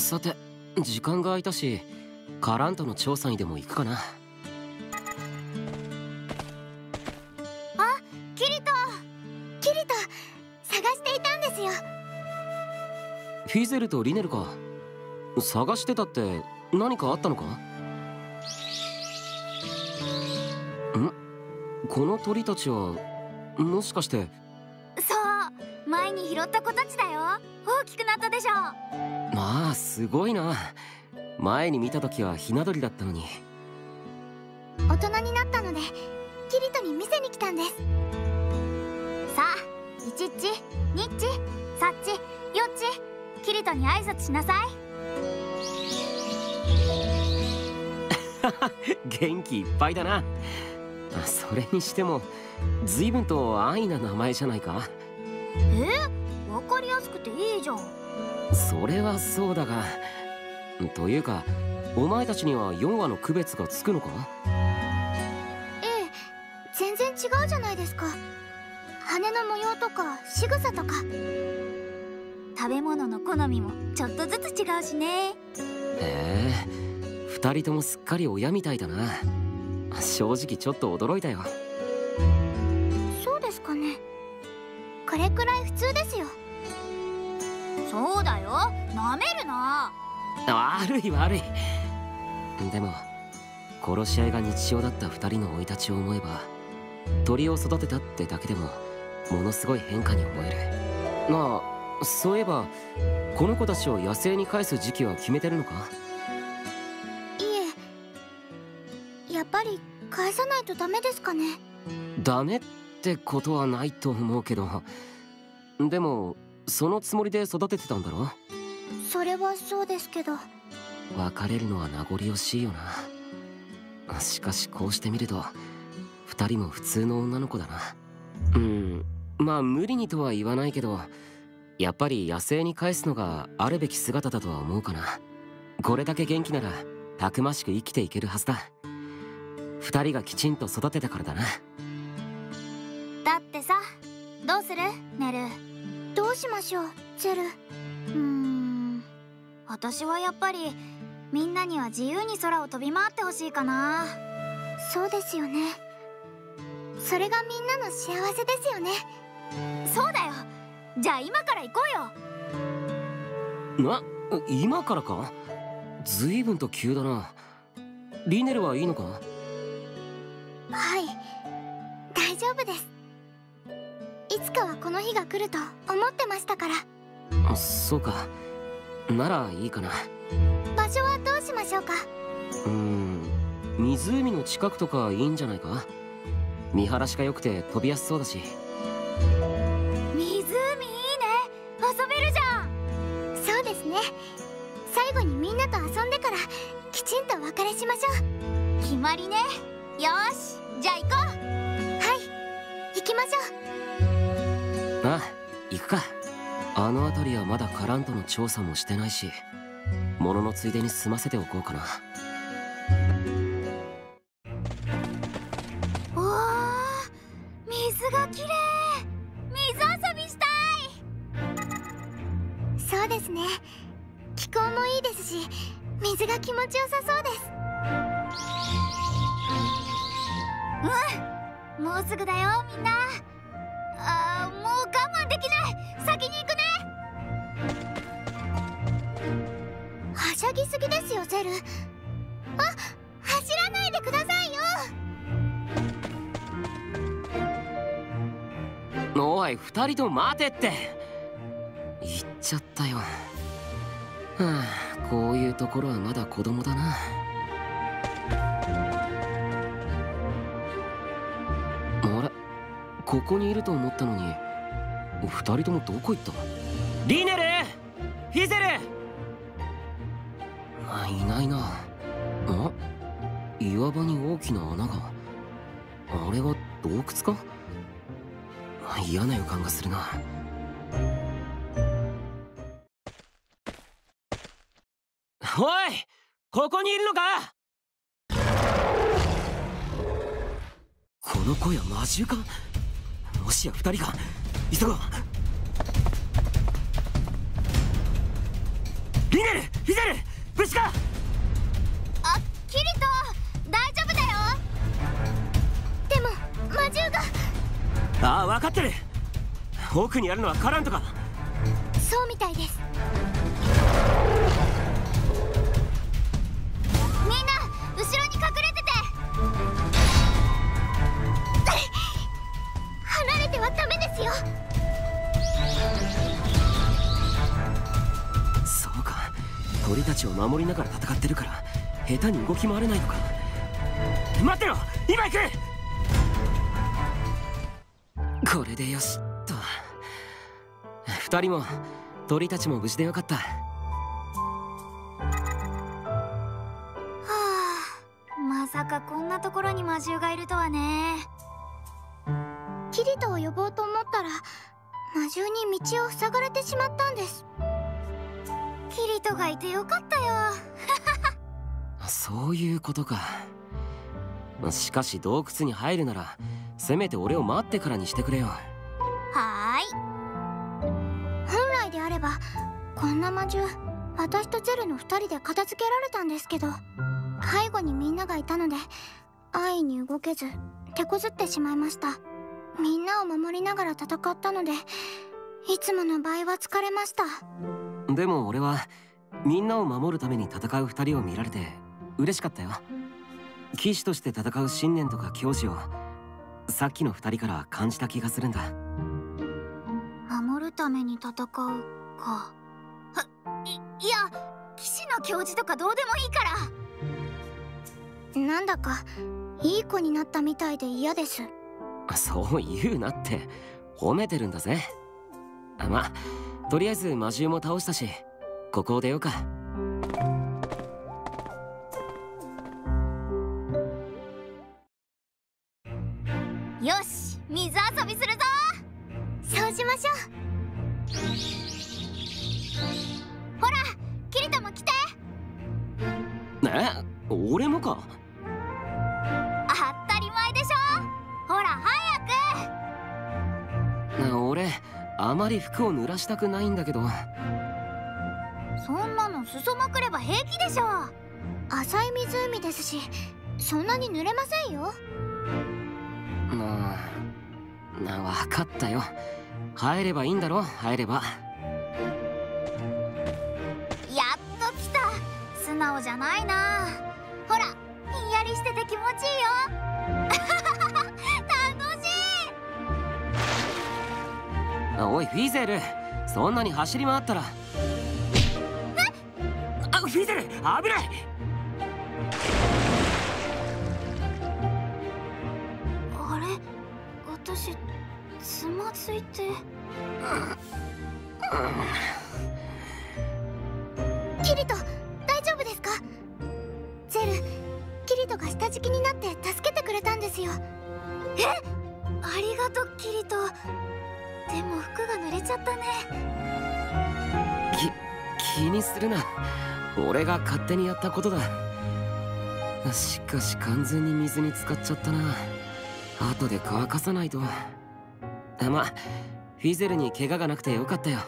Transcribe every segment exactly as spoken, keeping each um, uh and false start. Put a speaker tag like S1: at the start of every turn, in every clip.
S1: さて、時間が空いたしカラントの調査にでも行くかな。
S2: あ、キリトキリト探していたんですよ。
S1: フィゼルとリネルか。探してたって何かあったのか？ん？この鳥たちはもしかして。
S2: そう、前に拾った子たちだよ。大きくなったでしょ。
S1: まあすごいな。前に見た時はひな鳥だったのに。
S2: 大人になったのでキリトに見せに来たんです。さあ、イチッチ、ニッチ、サッチ、ヨッチ、キリトに挨拶しなさい。
S1: 元気いっぱいだな。それにしても随分と安易な名前じゃないか。
S2: え、わかりやすくていいじゃん。
S1: それはそうだが、というかお前たちにはよん羽の区別がつくのか？
S2: ええ、全然違うじゃないですか。羽の模様とか仕草とか、食べ物の好みもちょっとずつ違うしね。
S1: へえ、二人ともすっかり親みたいだな。正直ちょっと驚いたよ。
S2: そうですかね。これくらい普通ですよ。そうだよ、なめるな。
S1: 悪い悪い。でも殺し合いが日常だった二人の生い立ちを思えば、鳥を育てたってだけでもものすごい変化に思える。まあそういえばこの子たちを野生に返す時期は決めてるのか？
S2: いえ、やっぱり返さないとダメですかね。
S1: ダメってことはないと思うけど、でもそのつもりで育ててたんだろ？
S2: それはそうですけど。
S1: 別れるのは名残惜しいよな。しかしこうしてみると二人も普通の女の子だな。うん、まあ無理にとは言わないけど、やっぱり野生に返すのがあるべき姿だとは思うかな。これだけ元気ならたくましく生きていけるはずだ。二人がきちんと育てたからだな。
S2: だってさ、どうするネル？どうしましょうゼル？うーん、私はやっぱりみんなには自由に空を飛び回ってほしいかな。そうですよね。それがみんなの幸せですよね。そうだよ。じゃあ今から行こ
S1: うよ。な、今からか？随分と急だな。リネルはいいのか？
S2: はい、大丈夫です。いつかはこの日が来ると思ってましたから。
S1: そうか、ならいいかな。
S2: 場所はどうしましょうか？
S1: うーん、湖の近くとかいいんじゃないか？見晴らしが良くて飛びやすそうだし。
S2: 湖いいね、遊べるじゃん。そうですね。最後にみんなと遊んでからきちんとお別れしましょう。決まりね。よーし、じゃあ行こう。はい、行きましょ
S1: う。ああ、行くか。あの辺りはまだカラントの調査もしてないし、物のついでに済ませておこうかな。
S2: おー、水がきれい。水遊びしたい。そうですね。気候もいいですし、水が気持ちよさそうです。うん、もうすぐだよみんな。あー、もう我慢できない。先に行くね。はしゃぎすぎですよゼル。あ、走らないでくださいよ。
S1: おい、二人とも待てって。言っちゃったよ。はあ、こういうところはまだ子供だな。あれ、ここにいると思ったのに二人ともどこ行った？リネル、フィゼル。あ、いないな。あ、岩場に大きな穴が。あれは洞窟か？嫌な予感がするな。おい、ここにいるのか？この声は魔獣か？もしや二人が。急ごう。 リネル、フィゼル、無事か？
S2: あ、キリト、大丈夫だよ。でも魔獣が。
S1: ああ、分かってる。奥にあるのはカラントか？
S2: そうみたいです。みんな後ろに隠れてて。離れてはダメですよ。
S1: そうか、鳥たちを守りながら戦ってるから下手に動き回れないのか。待ってろ、今行く。これでよしっと。二人も鳥たちも無事でよかった。は
S2: あ、まさかこんなところに魔獣がいるとはね。キリトを呼ぼうと思ったら魔獣に道を塞がれてしまったんです。キリトがいてよかったよ。
S1: そういうことか。しかし洞窟に入るならせめて俺を待ってからにしてくれよ。
S2: はーい。本来であればこんな魔獣私とゼルのふたりで片付けられたんですけど、背後にみんながいたので安易に動けず手こずってしまいました。みんなを守りながら戦ったのでいつもの倍は疲れました。
S1: でも俺はみんなを守るために戦う二人を見られて嬉しかったよ。騎士として戦う信念とか矜持をさっきの二人から感じた気がするんだ。
S2: 守るために戦うか。い、いや、騎士の矜持とかどうでもいいから。なんだかいい子になったみたいで嫌です。
S1: そう言うなって、褒めてるんだぜ。まあとりあえず魔獣も倒したしここを出ようか。
S2: よし、水遊びするぞ。そうしましょう。ほら、キリトも来て。
S1: え、俺もか？
S2: 当たり前でしょ。ほら早く。
S1: 俺あまり服を濡らしたくないんだけど。
S2: そんなの裾まくれば平気でしょ。浅い湖ですしそんなに濡れませんよ。
S1: なあ、なあ、分かったよ。入ればいいんだろ、入れば。
S2: やっと来た。素直じゃないな。ほら、ひんやりしてて気持ちいいよ。楽しい。
S1: おいフィゼル、そんなに走り回ったら。あ、フィゼル危ない。
S2: あれ、私つまずいて。キリト、大丈夫ですか？ゼル、キリトが下敷きになって助けてくれたんですよ。え、ありがとうキリト。でも服が濡れちゃったね。
S1: き、気にするな。俺が勝手にやったことだ。しかし完全に水に浸かっちゃったな。後で乾かさないと。まあフィゼルに怪我がなくてよかったよ。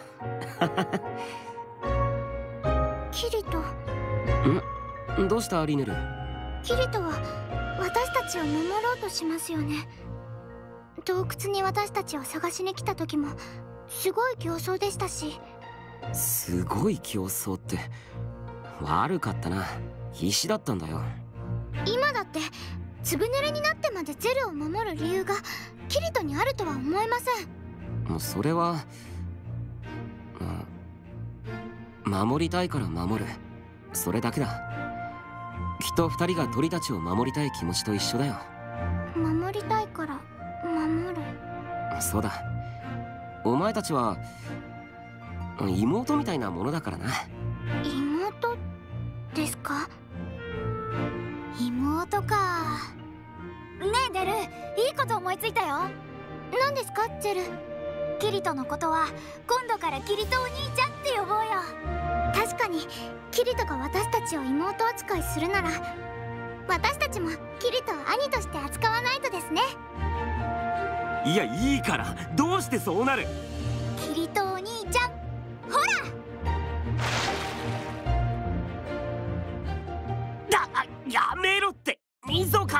S1: キリト。ん？どうしたリネル？
S2: キリトは私たちを守ろうとしますよね。洞窟に私たちを探しに来た時もすごい競争でしたし。
S1: すごい競争って悪かったな。必死だったんだよ。
S2: 今だってずぶ濡れになってまでゼルを守る理由がキリトにあるとは思えません。
S1: もうそれは、うん、守りたいから守る、それだけだ。きっと二人が鳥たちを守りたい気持ちと一緒だよ。
S2: 守りたいから守る。
S1: そうだ、お前たちは妹みたいなものだからな。
S2: 妹ですか？妹か。ねえデル、いいこと思いついたよ。何ですかゼル？キリトのことは今度からキリトお兄ちゃんって呼ぼうよ。確かにキリトが私たちを妹扱いするなら私たちもキリトを兄として扱わないとですね。
S1: いやいいから、どうしてそうなる？
S2: キリトお兄ちゃん、ほら。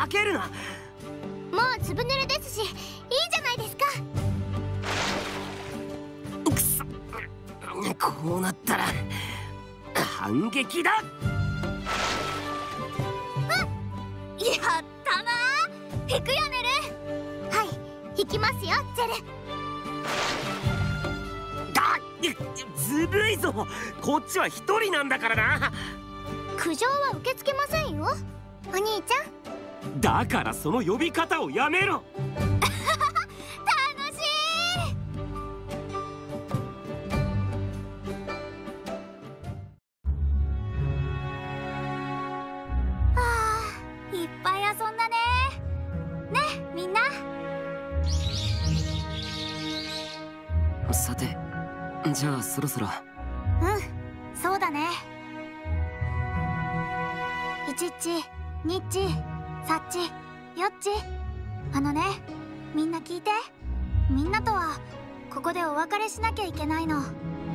S1: ざけるな。
S2: もうずぶ濡れですしいいじゃないですか。
S1: くそ、こうなったら反撃だ。
S2: やったなー。引くよネル。はい、引きますよゼル。
S1: だずるいぞ、こっちは一人なんだからな。
S2: 苦情は受け付けませんよお兄ちゃん。
S1: だからその呼び方をやめろ。
S2: 楽しい。はあ、いっぱい遊んだね。ね、みんな。
S1: さて、じゃあそろそろ。
S2: うん、そうだね。いちっち、にっち、さっち、よっち。あのね、みんな聞いて。みんなとはここでお別れしなきゃいけないの。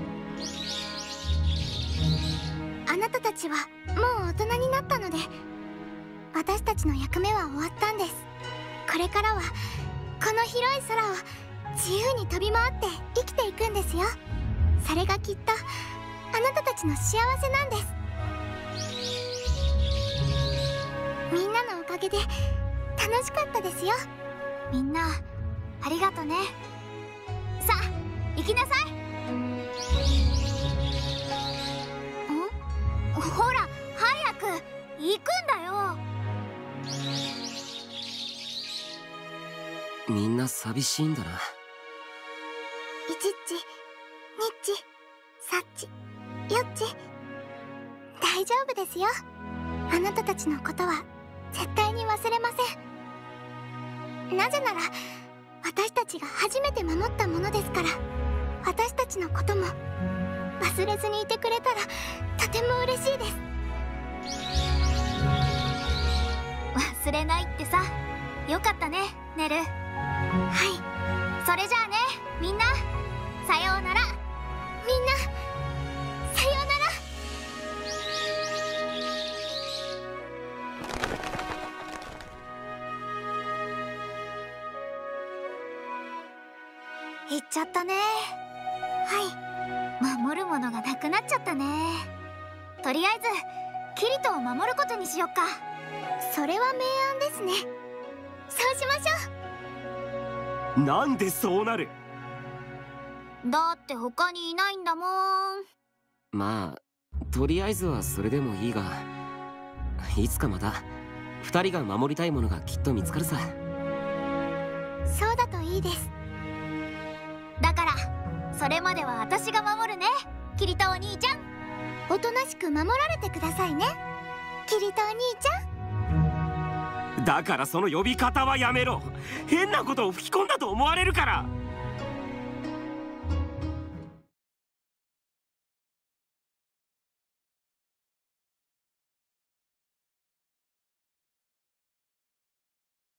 S2: あなたたちはもう大人になったので、私たちの役目は終わったんです。これからはこの広い空を自由に飛び回って生きていくんですよ。それがきっとあなたたちの幸せなんです。みんなのおかげで楽しかったですよ。みんなありがとね。さあ行きなさい。ん？ほら早く行くんだよ。
S1: みんな寂しいんだな。
S2: いちっち、にっち、さっち、よっち、大丈夫ですよ。あなたたちのことは絶対に忘れません。なぜなら私たちが初めて守ったものですから。私たちのことも忘れずにいてくれたらとても嬉しいです。忘れないってさ、よかったねネル。はい、それじゃあねみんな、さようなら。みんなさようなら。行っちゃったね。はい、守るものがなくなっちゃったね。とりあえずキリトを守ることにしよっか。それは明暗ですね。そうしましょう。
S1: なんでそうなる？
S2: だって他にいないんだもん。
S1: まあとりあえずはそれでもいいが、いつかまた二人が守りたいものがきっと見つかるさ。
S2: そうだといいです。だからそれまでは私が守るねキリトお兄ちゃん。おとなしく守られてくださいねキリトお兄ちゃん。
S1: だからその呼び方はやめろ。変なことを吹き込んだと思われるから。